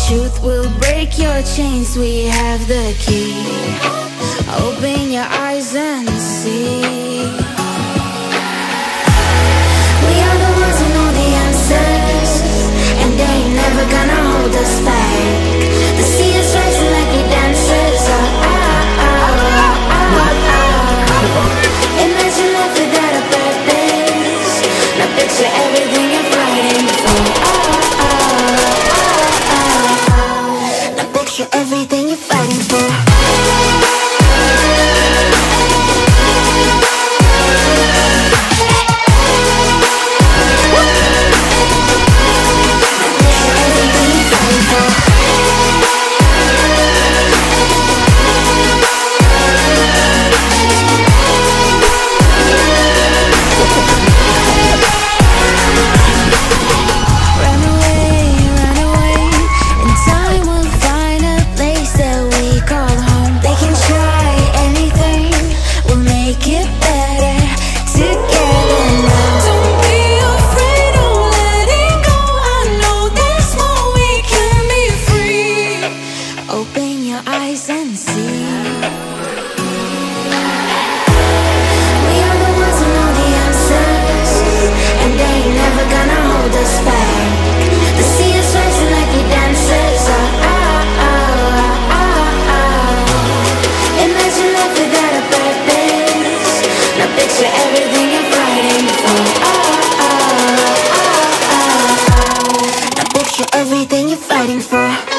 truth will break your chains, we have the key. Open your eyes and see. We are the ones who know the answers, and they ain't never gonna hold us back. The sea is rising like we dancers. Imagine life without a purpose. Now picture everything you're fighting for. Now picture everything you're fighting for. Open your eyes and see. We are the ones who know the answers, and they ain't never gonna hold us back. The sea is rising like we dancers. Imagine life without a purpose. Now picture everything you're fighting for. Now picture everything you're fighting for.